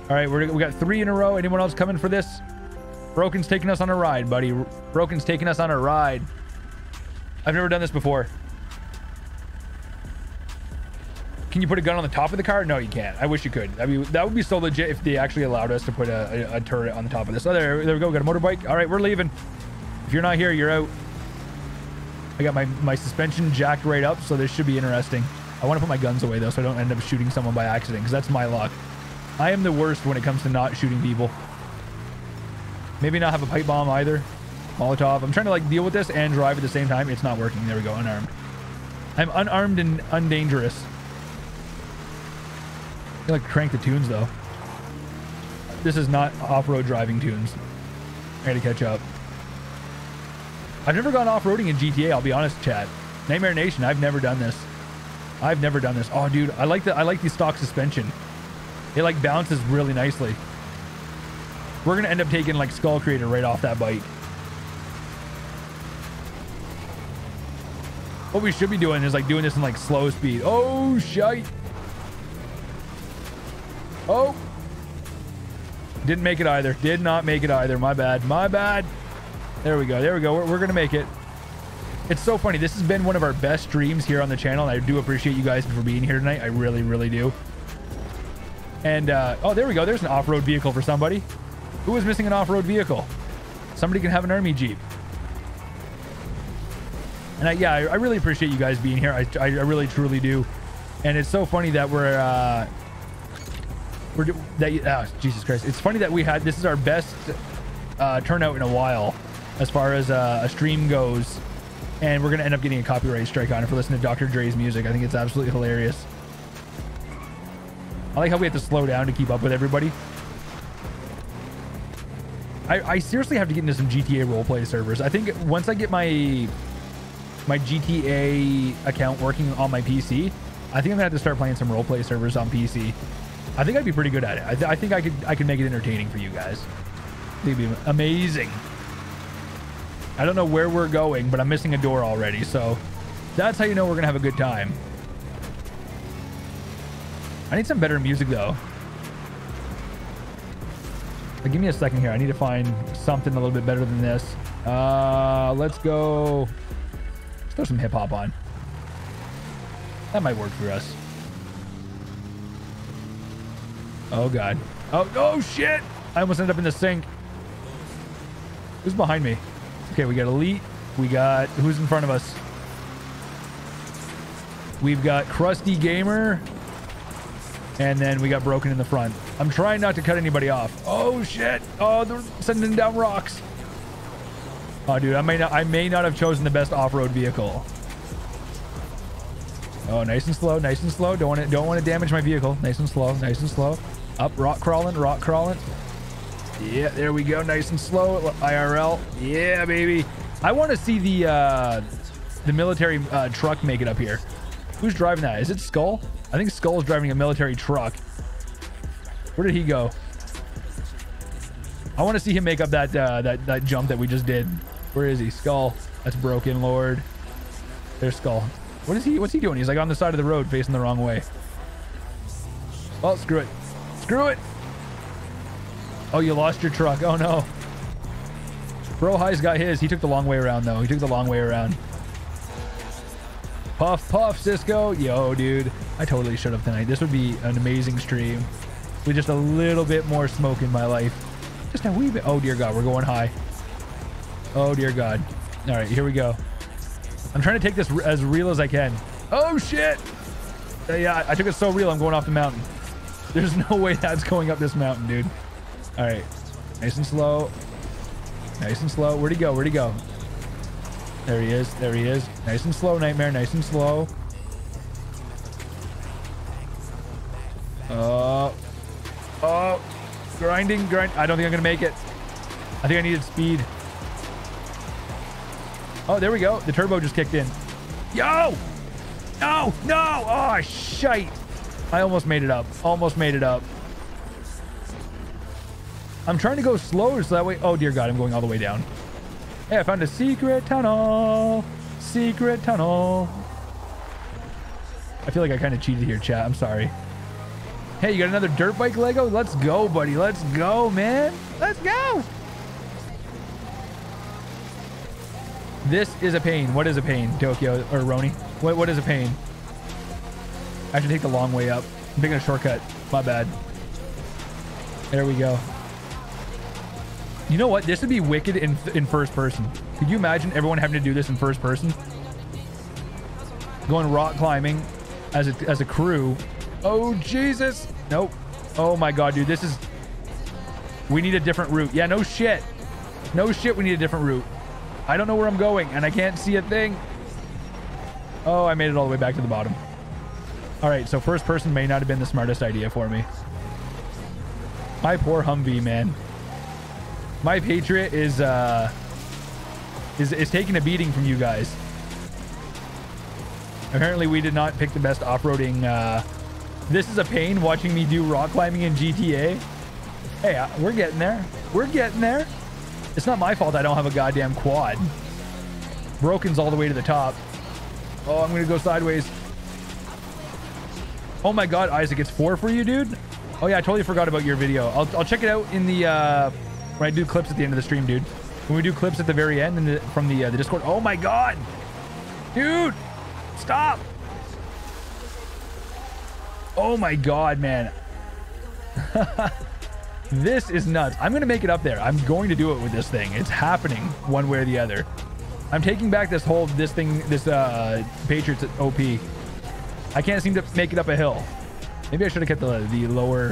All right, we got 3 in a row. Anyone else coming for this? Broken's taking us on a ride, buddy. Broken's taking us on a ride. I've never done this before. Can you put a gun on the top of the car? No, you can't. I wish you could. I mean, that would be so legit if they actually allowed us to put a turret on the top of this. Oh, there we go. Got a motorbike. All right, we're leaving. If you're not here, you're out. I got my suspension jacked right up, so this should be interesting. I want to put my guns away, though, so I don't end up shooting someone by accident, because that's my luck. I am the worst when it comes to not shooting people. Maybe not have a pipe bomb either. Molotov. I'm trying to like deal with this and drive at the same time. It's not working. There we go. Unarmed. I'm unarmed and undangerous. I like crank the tunes though. This is not off-road driving tunes. I gotta catch up. I've never gone off-roading in GTA. I'll be honest, chat. Nightmare Nation. I've never done this. I've never done this. Oh, dude. I like the stock suspension. It like bounces really nicely. We're gonna end up taking like Skull Creator right off that bike. What we should be doing is like doing this in like slow speed. Oh shite. Oh, didn't make it either. Did not make it either. My bad. My bad. There we go. There we go. We're gonna make it. It's so funny. This has been one of our best streams here on the channel, and I do appreciate you guys for being here tonight. I really, really do. And oh, there we go. There's an off-road vehicle for somebody. Who was missing an off-road vehicle? Somebody can have an army Jeep. And I really appreciate you guys being here. I really, truly do. And it's so funny that Jesus Christ. It's funny that this is our best turnout in a while as far as a stream goes. And we're going to end up getting a copyright strike on it for listening to Dr. Dre's music. I think it's absolutely hilarious. I like how we have to slow down to keep up with everybody. I seriously have to get into some GTA roleplay servers. I think once I get my GTA account working on my PC, I think I'm gonna have to start playing some roleplay servers on PC. I think I'd be pretty good at it. I think I could make it entertaining for you guys. It'd be amazing. I don't know where we're going, but I'm missing a door already, so that's how you know we're gonna have a good time. I need some better music though. Give me a second here. I need to find something a little bit better than this. Let's go. Let's throw some hip hop on. That might work for us. Oh god. Oh shit! I almost ended up in the sink. Who's behind me? Okay, we got Elite. We got who's in front of us? We've got Krusty Gamer. And then we got Broken in the front. I'm trying not to cut anybody off. Oh shit! Oh, they're sending down rocks. Oh, dude, I may not have chosen the best off-road vehicle. Oh, nice and slow, nice and slow. Don't want to damage my vehicle. Nice and slow, nice and slow. Up, rock crawling, rock crawling. Yeah, there we go. Nice and slow. IRL. Yeah, baby. I want to see the military truck make it up here. Who's driving that? Is it Skull? I think Skull's driving a military truck. Where did he go? I want to see him make up that jump that we just did. Where is he? Skull. That's Broken Lord. There's Skull. What's he doing? He's like on the side of the road facing the wrong way. Oh, screw it. Screw it. Oh, you lost your truck. Oh no. Bro High's got his. He took the long way around though. He took the long way around. Puff, puff, Cisco. Yo, dude. I totally should have tonight. This would be an amazing stream with just a little bit more smoke in my life. Just a wee bit. Oh, dear God. We're going high. Oh, dear God. All right, here we go. I'm trying to take this as real as I can. Oh, shit. Yeah, I took it so real. I'm going off the mountain. There's no way that's going up this mountain, dude. All right. Nice and slow. Nice and slow. Where'd he go? Where'd he go? There he is. There he is. Nice and slow, Nightmare. Nice and slow. Oh, grinding. I don't think I'm going to make it. I think I needed speed. Oh, there we go. The turbo just kicked in. Yo! No! No! Oh, shite. I almost made it up. Almost made it up. I'm trying to go slower so that way... Oh, dear God. I'm going all the way down. Hey, I found a secret tunnel. Secret tunnel. I feel like I kind of cheated here, chat. I'm sorry. Hey, you got another dirt bike Lego? Let's go, buddy. Let's go, man. Let's go. This is a pain. What is a pain, Tokyo or Roni? What is a pain? I should take the long way up. I'm taking a shortcut. My bad. There we go. You know what? This would be wicked in first person. Could you imagine everyone having to do this in first person? Going rock climbing as a crew. Oh, Jesus. Nope. Oh, my God, dude. This is... We need a different route. Yeah, no shit. No shit, we need a different route. I don't know where I'm going, and I can't see a thing. Oh, I made it all the way back to the bottom. All right, so first person may not have been the smartest idea for me. My poor Humvee, man. My Patriot is taking a beating from you guys. Apparently, we did not pick the best off-roading. This is a pain watching me do rock climbing in GTA. Hey, we're getting there. We're getting there. It's not my fault I don't have a goddamn quad. Broken's all the way to the top. Oh, I'm gonna go sideways. Oh my God, Isaac, it's 4 for you, dude? Oh yeah, I totally forgot about your video. I'll check it out in the when I do clips at the end of the stream, dude. When we do clips at the very end and from the Discord. Oh my God, dude, stop! Oh my God, man. This is nuts. I'm gonna make it up there. I'm going to do it with this thing. It's happening one way or the other. I'm taking back this Patriots OP. I can't seem to make it up a hill. Maybe I should have kept the lower.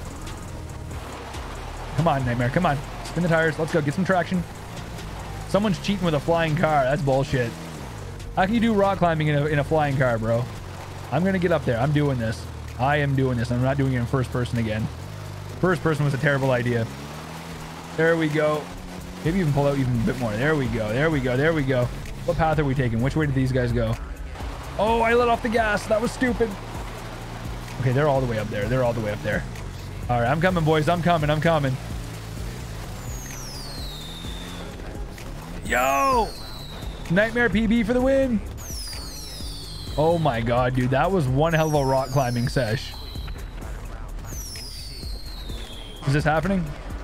Come on, Nightmare. Come on. Spin the tires. Let's go. Get some traction. Someone's cheating with a flying car. That's bullshit. How can you do rock climbing in a flying car, bro? I'm going to get up there. I'm doing this. I am doing this. I'm not doing it in first person again. First person was a terrible idea. There we go. Maybe even pull out even a bit more. There we go. There we go. There we go. What path are we taking? Which way did these guys go? Oh, I let off the gas. That was stupid. Okay, they're all the way up there. They're all the way up there. All right, I'm coming, boys. I'm coming. I'm coming. Yo! Nightmare PB for the win. Oh my God, dude. That was one hell of a rock climbing sesh. Is this happening?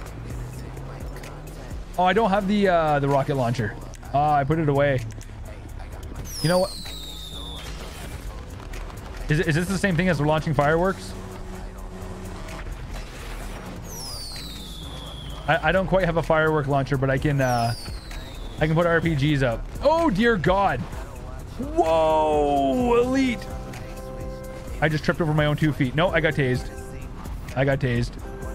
Oh, I don't have the rocket launcher. I put it away. You know what? Is this the same thing as launching fireworks? I don't quite have a firework launcher, but I can put RPGs up. Oh dear God! Whoa, elite! I just tripped over my own 2 feet. No, I got tased. I got tased.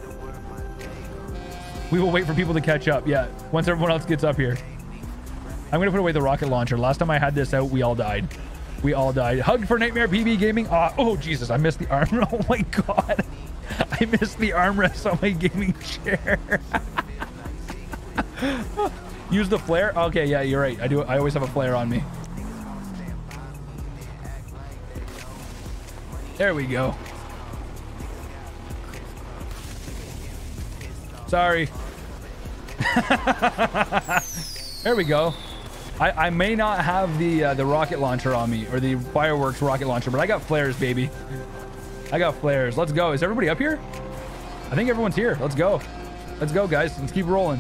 We will wait for people to catch up. Yeah, once everyone else gets up here. I'm gonna put away the rocket launcher. Last time I had this out, we all died. We all died. Hug for Nightmare PB Gaming. Oh, Jesus. I missed the arm. Oh, my God. I missed the armrest on my gaming chair. Use the flare. Okay, yeah, you're right. I always have a flare on me. There we go. Sorry. There we go. I may not have the rocket launcher on me or the fireworks rocket launcher, but I got flares, baby. I got flares. Let's go. Is everybody up here? I think everyone's here. Let's go. Let's go, guys. Let's keep rolling.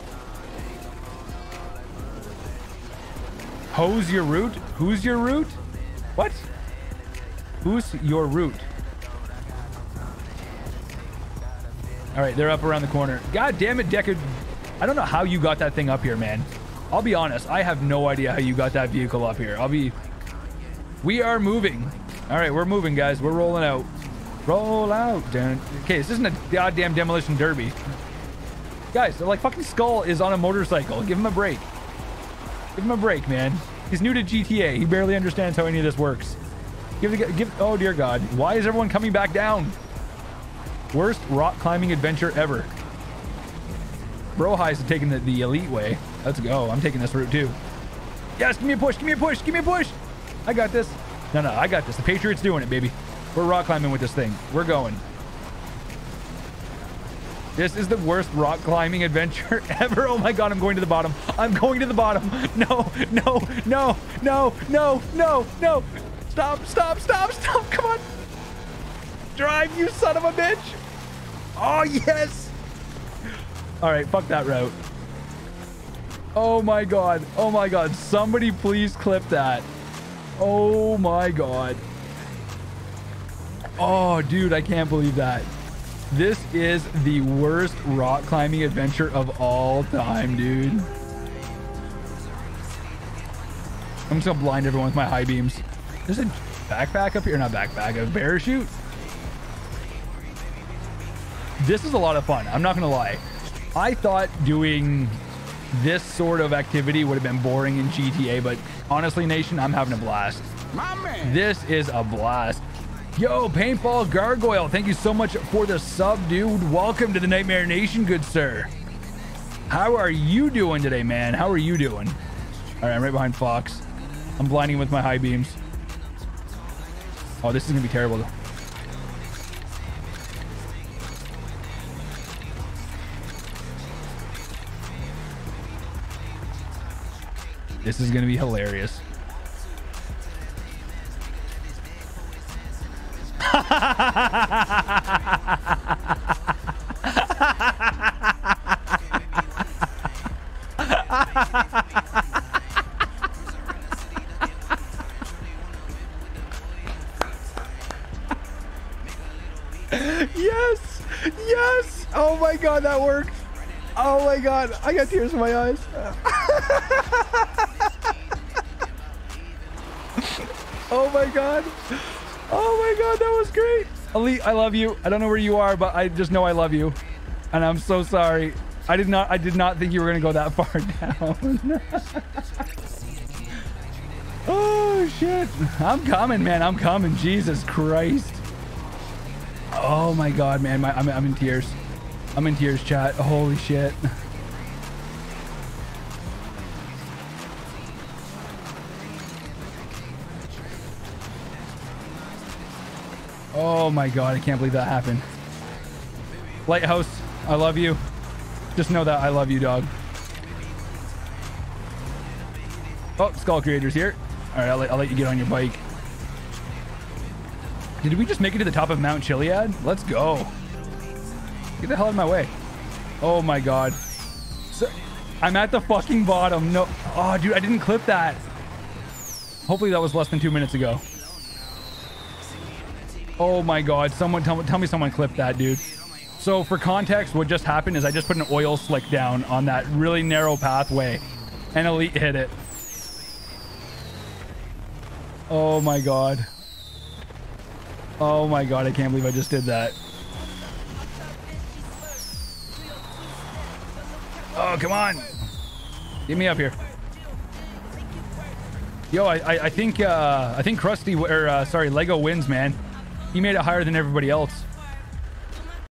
Hose your route? Who's your route? What? Who's your route? All right, they're up around the corner. God damn it, Deckard. I don't know how you got that thing up here, man. I'll be honest. I have no idea how you got that vehicle up here. We are moving. All right, we're moving, guys. We're rolling out. Roll out. Okay, this isn't a goddamn demolition derby. Guys, they're like fucking Skull is on a motorcycle. Give him a break. Give him a break, man. He's new to GTA. He barely understands how any of this works. Oh, dear God. Why is everyone coming back down? Worst rock climbing adventure ever. Bro Highs is taking the elite way. Let's go. I'm taking this route too. Yes, give me a push. Give me a push. Give me a push. I got this. No, I got this. The Patriot's doing it, baby. We're rock climbing with this thing. We're going. This is the worst rock climbing adventure ever. Oh my God, I'm going to the bottom. I'm going to the bottom. No. Stop. Come on. drive, you son of a bitch. Oh, yes. All right, fuck that route. Oh my God. Oh my God. Somebody please clip that. Oh my God. Oh, dude, I can't believe that. This is the worst rock climbing adventure of all time, dude. I'm just gonna blind everyone with my high beams. There's a backpack up here. Not backpack, a parachute. This is a lot of fun. I'm not gonna lie. I thought doing this sort of activity would have been boring in GTA, but honestly, Nation, I'm having a blast. My man. This is a blast. Yo, Paintball Gargoyle, thank you so much for the sub, dude. Welcome to the Nightmare Nation, good sir. How are you doing today, man? How are you doing? All right, I'm right behind Fox. I'm blinding him with my high beams. Oh, this is gonna be terrible. This is gonna be hilarious. Yes, yes. Oh my God, that worked. Oh my God, I got tears in my eyes. Oh my God. Oh my God, that was great. Elite, I love you. I don't know where you are, but I just know I love you. And I'm so sorry. I did not think you were gonna go that far down. Oh shit. I'm coming, man. I'm coming. Jesus Christ. Oh my God, man. I'm in tears. I'm in tears, chat. Holy shit. Oh my God, I can't believe that happened. Lighthouse, I love you. Just know that I love you, dog. Oh, Skull Creator's here. All right, I'll let you get on your bike. Did we just make it to the top of Mount Chiliad? Let's go. Get the hell out of my way. Oh my God. So, I'm at the fucking bottom. No. Oh, dude, I didn't clip that. Hopefully that was less than 2 minutes ago. Oh my God, someone tell me someone clipped that, dude. So for context, what just happened is I just put an oil slick down on that really narrow pathway and Elite hit it. Oh my God. Oh my God, I can't believe I just did that. Oh, come on. Get me up here. Yo, I think Krusty, or sorry, Lego wins, man. He made it higher than everybody else.